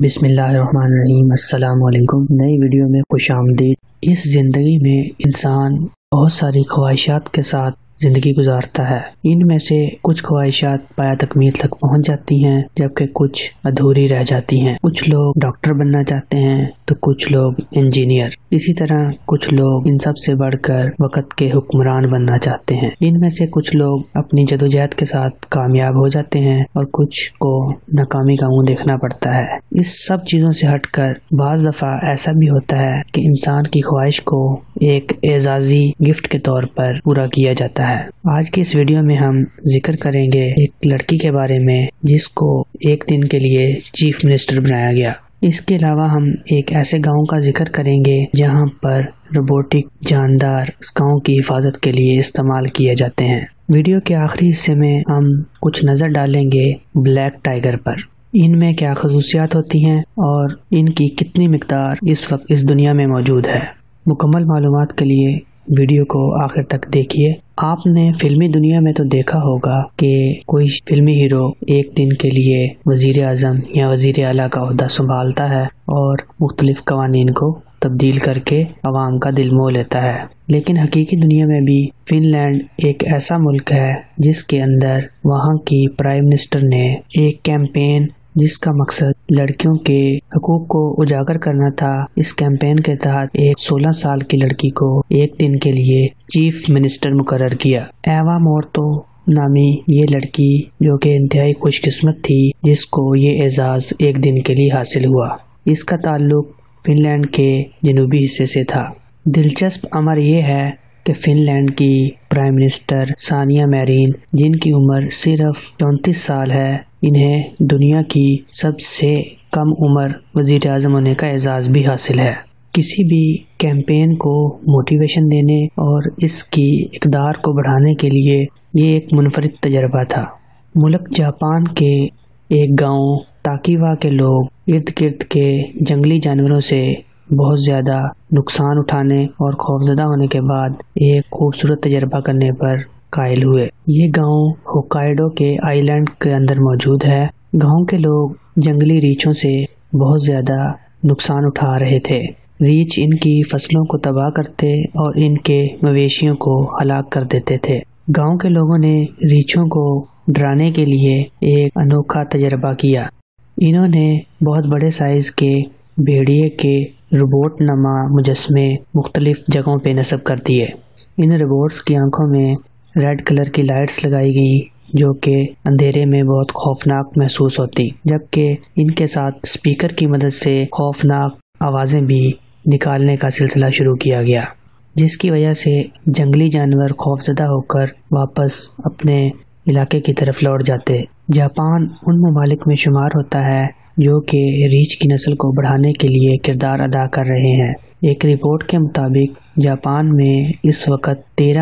بسم اللہ الرحمن الرحیم۔ السلام علیکم۔ نئی ویڈیو میں خوش آمدید۔ اس زندگی میں انسان بہت ساری خواہشات کے ساتھ زندگی گزارتا ہے۔ ان میں سے کچھ خواہشات پایہ تکمیل تک پہنچ جاتی ہیں جبکہ کچھ ادھوری رہ جاتی ہیں۔ کچھ لوگ ڈاکٹر بننا چاہتے ہیں تو کچھ لوگ انجینئر، اسی طرح کچھ لوگ ان سب سے بڑھ کر وقت کے حکمران بننا چاہتے ہیں۔ ان میں سے کچھ لوگ اپنی جدوجہد کے ساتھ کامیاب ہو جاتے ہیں اور کچھ کو ناکامی کا منہ دیکھنا پڑتا ہے۔ اس سب چیزوں سے ہٹ کر بعض دفعہ ایسا بھی ہوتا ہے کہ انسان کی خواہش کو ایک اعزازی گفٹ کے طور پر پورا کیا جاتا ہے۔ آج کی اس ویڈیو میں ہم ذکر کریں گے ایک لڑکی کے بارے میں جس کو ایک دن کے لیے چیف منسٹر بنایا گیا۔ اس کے علاوہ ہم ایک ایسے گاؤں کا ذکر کریں گے جہاں پر روبوٹک جاندار اس گاؤں کی حفاظت کے لیے استعمال کیے جاتے ہیں۔ ویڈیو کے آخری حصے میں ہم کچھ نظر ڈالیں گے بلیک ٹائیگر پر۔ ان میں کیا خصوصیات ہوتی ہیں اور ان کی کتنی مقدار اس وقت اس دنیا میں موجود ہے۔ مکمل معلومات کے لیے ویڈیو کو آخر تک دیکھیے۔ آپ نے فلمی دنیا میں تو دیکھا ہوگا کہ کوئی فلمی ہیرو ایک دن کے لیے وزیر اعظم یا وزیر اعلیٰ کا عہدہ سنبھالتا ہے اور مختلف قوانین کو تبدیل کر کے عوام کا دل موہ لیتا ہے، لیکن حقیقی دنیا میں بھی فن لینڈ ایک ایسا ملک ہے جس کے اندر وہاں کی پرائم منسٹر نے ایک کیمپین جس کا مقصد لڑکیوں کے حقوق کو اجاگر کرنا تھا، اس کیمپین کے تحت ایک 16 سال کی لڑکی کو ایک دن کے لیے چیف منسٹر مقرر کیا۔ ایوا مورتو نامی یہ لڑکی جو کہ انتہائی خوش قسمت تھی جس کو یہ اعزاز ایک دن کے لیے حاصل ہوا۔ اس کا تعلق فن لینڈ کے جنوبی حصے سے تھا۔ دلچسپ امر یہ ہے کہ فن لینڈ کی پرائم منسٹر سانیا میرین جن کی عمر صرف 34 سال ہے، انہیں دنیا کی سب سے کم عمر وزیر اعظم ہونے کا اعزاز بھی حاصل ہے۔ کسی بھی کیمپین کو موٹیویشن دینے اور اس کی اقدار کو بڑھانے کے لیے یہ ایک منفرد تجربہ تھا۔ ملک جاپان کے ایک گاؤں تاکیوا کے لوگ ارد گرد کے جنگلی جانوروں سے بہت زیادہ نقصان اٹھانے اور خوفزدہ ہونے کے بعد ایک خوبصورت تجربہ کرنے پر قائل ہوئے۔ یہ گاؤں ہوکائیڈو کے آئی لینڈ کے اندر موجود ہے۔ گاؤں کے لوگ جنگلی ریچھوں سے بہت زیادہ نقصان اٹھا رہے تھے۔ ریچھ ان کی فصلوں کو تباہ کرتے اور ان کے مویشیوں کو ہلاک کر دیتے تھے۔ گاؤں کے لوگوں نے ریچھوں کو ڈرانے کے لیے ایک انوکھا تجربہ کیا۔ انہوں نے بہت بڑے سائز کے بھیڑیے کے روبوٹ نما مجسمے مختلف جگہوں پہ نصب کر دیے۔ ان روبوٹس کی آنکھوں میں ریڈ کلر کی لائٹس لگائی گئیں جو کہ اندھیرے میں بہت خوفناک محسوس ہوتی، جبکہ ان کے ساتھ اسپیکر کی مدد سے خوفناک آوازیں بھی نکالنے کا سلسلہ شروع کیا گیا، جس کی وجہ سے جنگلی جانور خوفزدہ ہو کر واپس اپنے علاقے کی طرف لوٹ جاتے۔ جاپان ان ممالک میں شمار ہوتا ہے جو کہ ریچھ کی نسل کو بڑھانے کے لیے کردار ادا کر رہے ہیں۔ ایک رپورٹ کے مطابق جاپان میں اس وقت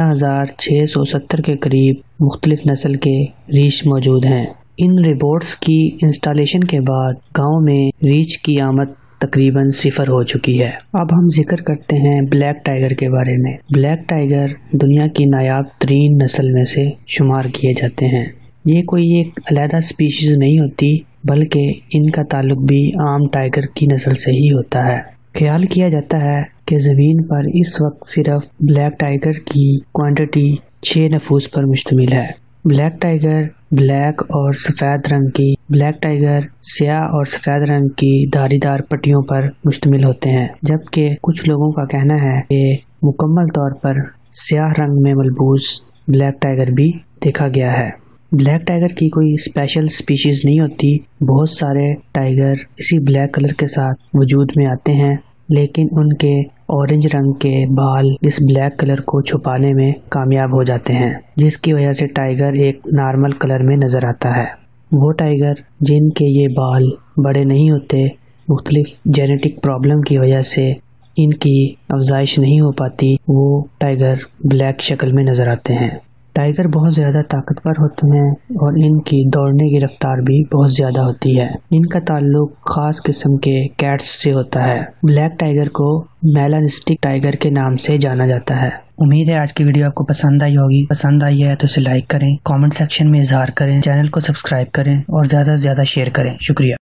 13,670 کے قریب مختلف نسل کے ریچھ موجود ہیں۔ ان روبوٹس کی انسٹالیشن کے بعد گاؤں میں ریچھ کی آمد تقریباً 0 ہو چکی ہے۔ اب ہم ذکر کرتے ہیں بلیک ٹائیگر کے بارے میں۔ بلیک ٹائیگر دنیا کی نایاب ترین نسل میں سے شمار کیے جاتے ہیں۔ یہ کوئی ایک علیحدہ سپیشیز نہیں ہوتی بلکہ ان کا تعلق بھی عام ٹائیگر کی نسل سے ہی ہوتا ہے۔ خیال کیا جاتا ہے کہ زمین پر اس وقت صرف بلیک ٹائیگر کی کوانٹٹی 6 نفوس پر مشتمل ہے۔ بلیک ٹائیگر بلیک اور سفید رنگ کی بلیک ٹائیگر سیاہ اور سفید رنگ کی دھاری دار پٹیوں پر مشتمل ہوتے ہیں، جبکہ کچھ لوگوں کا کہنا ہے کہ مکمل طور پر سیاہ رنگ میں ملبوس بلیک ٹائیگر بھی دیکھا گیا ہے۔ بلیک ٹائیگر کی کوئی اسپیشل سپیشیز نہیں ہوتی، بہت سارے ٹائیگر اسی بلیک کلر کے ساتھ وجود میں آتے ہیں، لیکن ان کے اورنج رنگ کے بال اس بلیک کلر کو چھپانے میں کامیاب ہو جاتے ہیں، جس کی وجہ سے ٹائیگر ایک نارمل کلر میں نظر آتا ہے۔ وہ ٹائیگر جن کے یہ بال بڑے نہیں ہوتے، مختلف جینیٹک پرابلم کی وجہ سے ان کی افزائش نہیں ہو پاتی، وہ ٹائیگر بلیک شکل میں نظر آتے ہیں۔ ٹائیگر بہت زیادہ طاقتور ہوتے ہیں اور ان کی دوڑنے کی رفتار بھی بہت زیادہ ہوتی ہے۔ ان کا تعلق خاص قسم کے کیٹس سے ہوتا ہے۔ بلیک ٹائیگر کو میلانسٹک ٹائیگر کے نام سے جانا جاتا ہے۔ امید ہے آج کی ویڈیو آپ کو پسند آئی ہوگی۔ پسند آئی ہے تو اسے لائک کریں، کامنٹ سیکشن میں اظہار کریں، چینل کو سبسکرائب کریں اور زیادہ سے زیادہ شیئر کریں۔ شکریہ۔